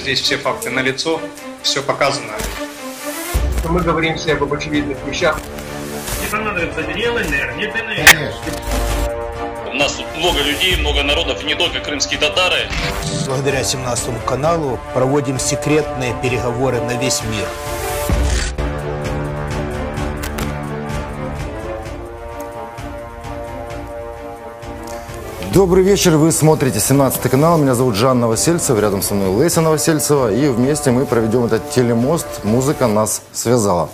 здесь все факты налицо, все показано. Мы говорим все об очевидных вещах. Не понадобится ни ЛНР, ни ДНР. У нас тут много людей, много народов, и не только крымские татары. Благодаря 17 каналу проводим секретные переговоры на весь мир. Добрый вечер, вы смотрите 17 канал, меня зовут Жан Новосельцев, рядом со мной Леся Новосельцева, и вместе мы проведем этот телемост «Музыка нас связала».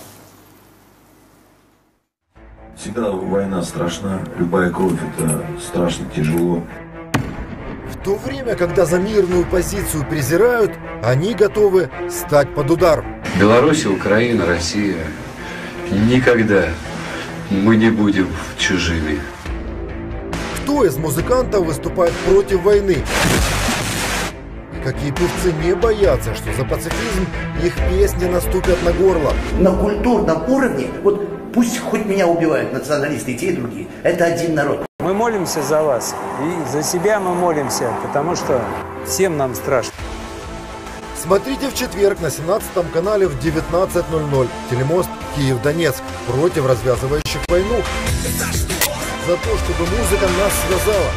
Всегда война страшна, любая кровь – это страшно, тяжело. В то время, когда за мирную позицию презирают, они готовы стать под удар. Беларусь, Украина, Россия. Никогда мы не будем чужими. Кто из музыкантов выступает против войны? Какие певцы не боятся, что за пацифизм их песни наступят на горло? На культурном уровне, вот пусть хоть меня убивают националисты и те, и другие, это один народ. Мы молимся за вас, и за себя мы молимся, потому что всем нам страшно. Смотрите в четверг на 17 канале в 19:00. Телемост Киев-Донецк против развязывающих войну. За то, чтобы музыка нас связала.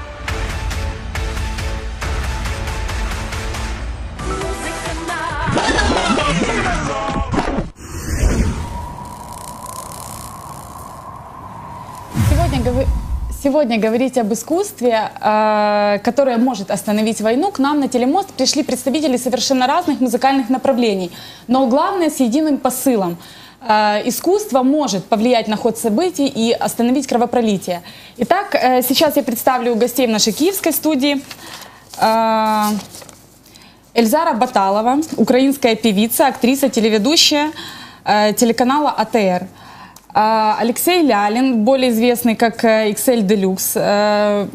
Сегодня говорить об искусстве, которое может остановить войну, к нам на телемост пришли представители совершенно разных музыкальных направлений, но главное с единым посылом. Искусство может повлиять на ход событий и остановить кровопролитие. Итак, сейчас я представлю гостей в нашей киевской студии. Эльзара Баталова, украинская певица, актриса, телеведущая телеканала АТР. Алексей Лялин, более известный как XL Deluxe,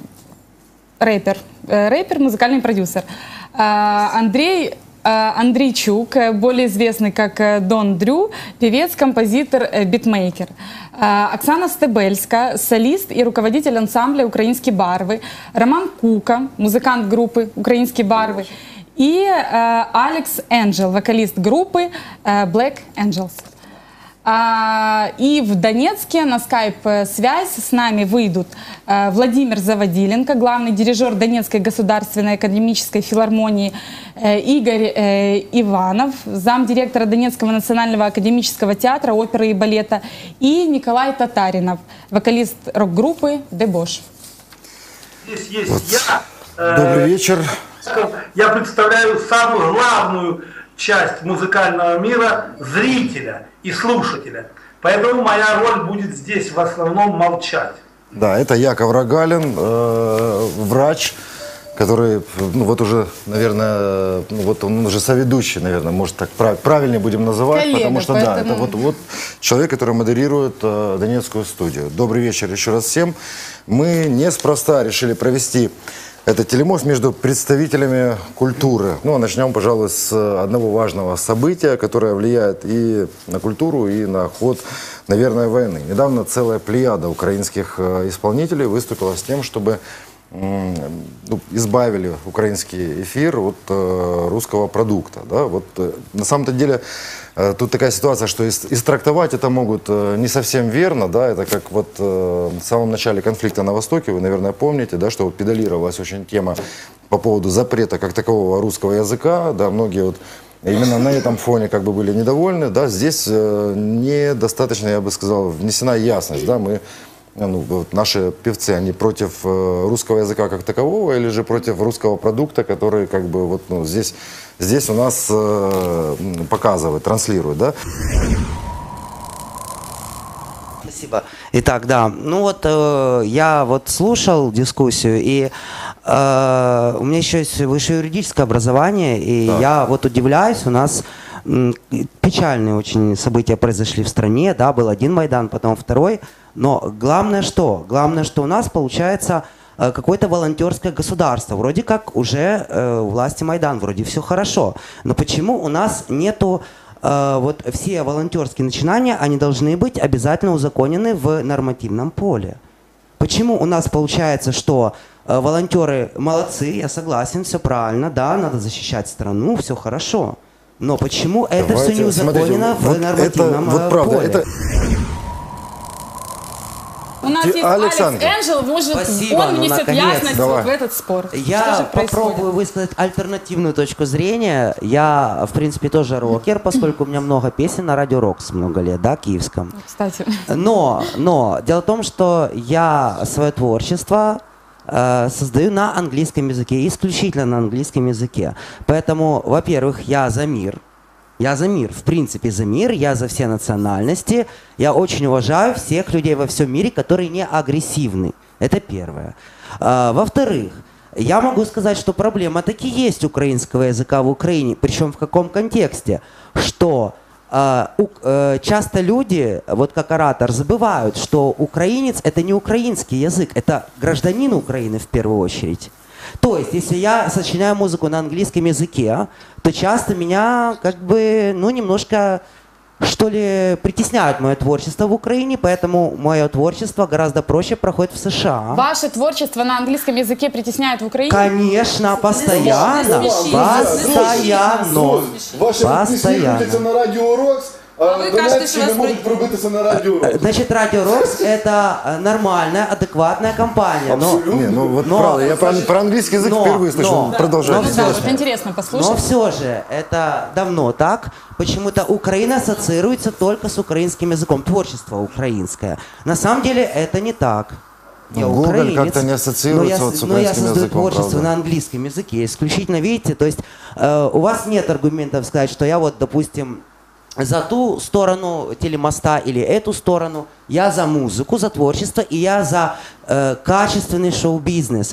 рэпер, музыкальный продюсер. Андрей Андрейчук, более известный как Дон Дрю, певец, композитор, битмейкер. Оксана Стебельска, солист и руководитель ансамбля «Украинские барвы». Роман Кука, музыкант группы «Украинские барвы». И Алекс Энджел, вокалист группы Black Angels. И в Донецке на скайп-связь с нами выйдут Владимир Заводиленко, главный дирижер Донецкой государственной академической филармонии, Игорь Иванов, замдиректора Донецкого национального академического театра, оперы и балета, и Николай Татаринов, вокалист рок-группы «Дебош». Здесь есть я. Добрый вечер. Я представляю самую главную часть музыкального мира – зрителя и слушателя. Поэтому моя роль будет здесь в основном молчать. Да, это Яков Рогалин, врач, который, вот уже, наверное, вот он уже соведущий, наверное, может так правильнее будем называть, коллега, потому что поэтому... да, это вот человек, который модерирует Донецкую студию. Добрый вечер еще раз всем. Мы неспроста решили провести этот телемост между представителями культуры. Ну, а начнем, пожалуй, с одного важного события, которое влияет и на культуру, и на ход, наверное, войны. Недавно целая плеяда украинских исполнителей выступила с тем, чтобы избавили украинский эфир от русского продукта. Да? Вот, на самом-то деле тут такая ситуация, что истрактовать это могут не совсем верно. Да? Это как вот в самом начале конфликта на Востоке, вы, наверное, помните, да, что вот педалировалась очень тема по поводу запрета как такового русского языка. Да? Многие вот именно на этом фоне как бы были недовольны. Да? Здесь недостаточно, я бы сказал, внесена ясность. Да? Вот наши певцы, они против русского языка как такового или же против русского продукта, который как бы вот здесь у нас показывают, транслируют, да? Спасибо. Итак, да, ну вот я вот слушал дискуссию, и у меня еще есть высшее юридическое образование, и да. Я вот удивляюсь, у нас печальные очень события произошли в стране, да, был один Майдан, потом второй. Но главное что? Главное, что у нас получается какое-то волонтерское государство. Вроде как уже власти Майдан, вроде все хорошо. Но почему у нас нету вот все волонтерские начинания, они должны быть обязательно узаконены в нормативном поле? Почему у нас получается, что волонтеры молодцы, я согласен, все правильно, да, надо защищать страну, все хорошо. Но почему это все не узаконено в нормативном поле? У нас есть Алекс Энджел, может, Спасибо, он внесет ясность вот в этот спор. Я попробую высказать альтернативную точку зрения. Я, в принципе, тоже рокер, поскольку у меня много песен на радио Рокс много лет, да, киевском. Кстати. Но дело в том, что я свое творчество создаю на английском языке, исключительно на английском языке. Поэтому, во-первых, я за мир. Я за мир, в принципе, за мир, я за все национальности. Я очень уважаю всех людей во всем мире, которые не агрессивны. Это первое. Во-вторых, я могу сказать, что проблема таки есть украинского языка в Украине. Причем в каком контексте? Что часто люди, вот как оратор, забывают, что украинец – это не украинский язык, это гражданин Украины в первую очередь. То есть, если я сочиняю музыку на английском языке, то часто меня как бы, ну, немножко, что ли, притесняют мое творчество в Украине, поэтому мое творчество гораздо проще проходит в США. Ваше творчество на английском языке притесняет в Украине? Конечно, постоянно. Постоянно. Ваши подписки крутятся на радио Рокс. Донатчики могут пробитися на радио Рокс. Значит, радио Рокс это нормальная, адекватная компания. Правда, я про английский язык впервые слышу. Продолжайте. Да, вот интересно послушать. Но все же, это давно так. Почему-то Украина ассоциируется только с украинским языком. Творчество украинское. На самом деле это не так. Я Гоголь как-то не ассоциируется с украинским языком. Но я создаю творчество на английском языке. Исключительно, видите, то есть у вас нет аргументов сказать, что я вот, допустим, за ту сторону телемоста или эту сторону. Я за музыку, за творчество, и я за качественный шоу-бизнес.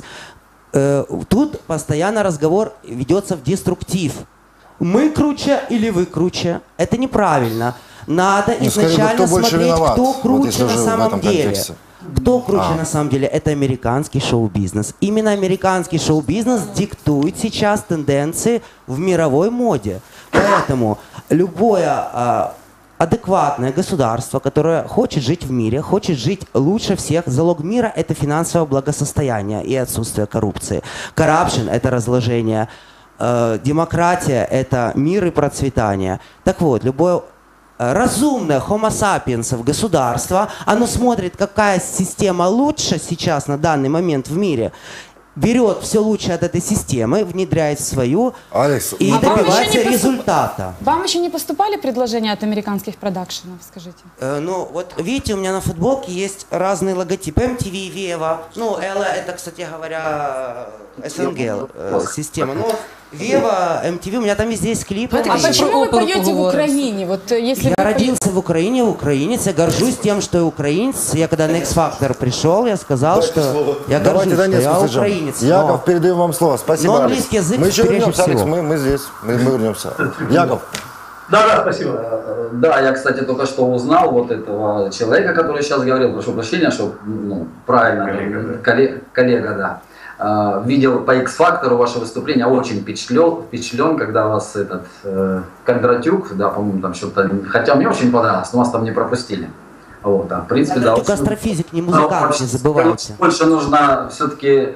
Тут постоянно разговор ведется в деструктив. Мы круче или вы круче? Это неправильно. Надо изначально смотреть, кто круче на самом деле. Кто круче на самом деле? Это американский шоу-бизнес. Именно американский шоу-бизнес диктует сейчас тенденции в мировой моде. Поэтому любое адекватное государство, которое хочет жить в мире, хочет жить лучше всех, залог мира – это финансовое благосостояние и отсутствие коррупции. Corruption – это разложение. Демократия – это мир и процветание. Так вот, любое разумное homo sapiens государство, оно смотрит, какая система лучше сейчас на данный момент в мире, берет все лучшее от этой системы, внедряет в свою и добивается результата. Вам еще не поступали предложения от американских продакшенов, скажите? Ну, вот видите, у меня на футболке есть разные логотипы. MTV, Вева. Ну, Элла, это, кстати говоря, СНГ система. Но Вева, MTV, у меня там везде есть клипы. А почему вы поете в Украине? Вот, если я родился в Украине, украинец. Я горжусь тем, что я украинец. Я когда на X-Factor пришел, я сказал, что я горжусь, что я украинец. Яков, передаем вам слово. Спасибо, но английский язык мы еще вернемся, всего. Алекс, мы здесь, мы вернемся. Яков. Да, спасибо. Да, я, кстати, только что узнал вот этого человека, который сейчас говорил, прошу прощения, что правильно, коллега, да. Видел по X-фактору ваше выступление, очень впечатлен, когда вас Кондратюк, да, по-моему, там что-то, хотя мне очень понравилось, но вас там не пропустили. Вот, в принципе, да. Только астрофизик, не музыкант, не забывайте. Больше нужно все-таки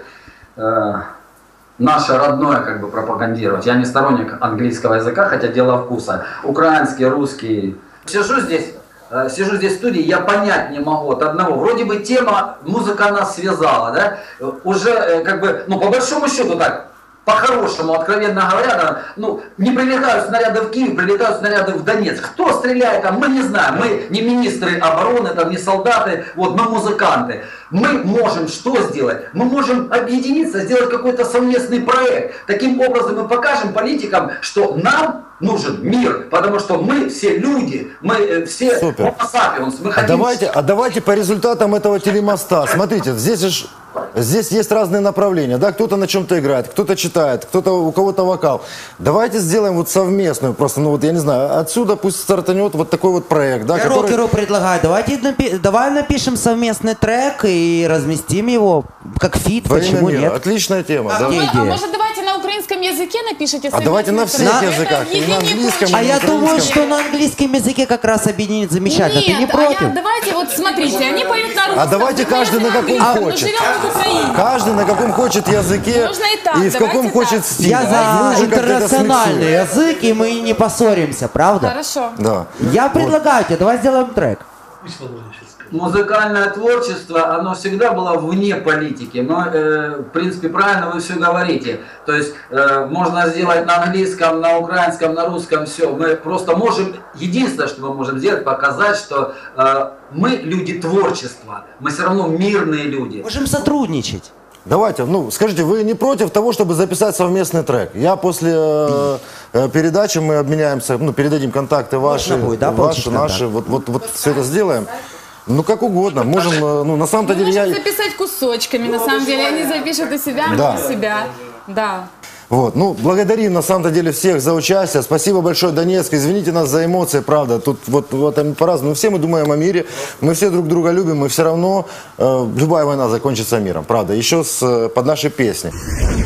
наше родное как бы пропагандировать. Я не сторонник английского языка, хотя дело вкуса. Украинский, русский. Сижу здесь в студии, я понять не могу от одного. Вроде бы тема, музыка нас связала, да? Уже как бы, ну по большому счету так, по-хорошему, откровенно говоря, ну, не прилетают снаряды в Киев, прилетают снаряды в Донецк. Кто стреляет там, мы не знаем. Мы не министры обороны, там, не солдаты, вот, мы музыканты. Мы можем что сделать? Мы можем объединиться, сделать какой-то совместный проект. Таким образом мы покажем политикам, что нам нужен мир, потому что мы все люди, мы все homo sapiens, мы хотим... Давайте по результатам этого телемоста. Смотрите, здесь есть разные направления, да, кто-то на чем-то играет, кто-то читает, у кого-то вокал. Давайте сделаем вот совместную, просто, ну вот я не знаю, отсюда пусть стартанет вот такой вот проект, да, я рокеру предлагаю, давай напишем совместный трек и разместим его как фит, почему нет? Отличная тема, да? А может давайте на украинском украинском языке напишите. А давайте на всех языках, и на английском, и на А я думаю, украинском. что на английском языке как раз объединить замечательно. Ты не Нет, против? давайте, вот смотрите, они поют на русском. А давайте каждый на каком Мы хочет. живем в Украине. Каждый на каком хочет языке Можно и так, в каком давайте хочет так. стиле. Я А мы за уже как-то это интернациональный смиксуем. язык, и мы не поссоримся, правда? Хорошо. Да. Я предлагаю тебе, давай сделаем трек. Музыкальное творчество, оно всегда было вне политики, но, в принципе, правильно вы все говорите. То есть, можно сделать на английском, на украинском, на русском, все. Мы просто можем, единственное, что мы можем сделать, показать, что мы люди творчества, мы все равно мирные люди. Можем сотрудничать. Давайте, ну, скажите, вы не против того, чтобы записать совместный трек? Я после передачи, мы обменяемся, ну, передадим контакты ваши, будет, да, ваши, наши, вот все это сделаем. Ну, как угодно, можем, ну, на самом-то деле я... записать кусочками, на самом деле, они запишут у себя, Да. у себя, да. Вот, ну, благодарим на самом-то деле всех за участие. Спасибо большое, Донецк. Извините нас за эмоции, правда. Тут вот по-разному. Все мы думаем о мире, мы все друг друга любим, и все равно любая война закончится миром, правда. Еще под наши песни.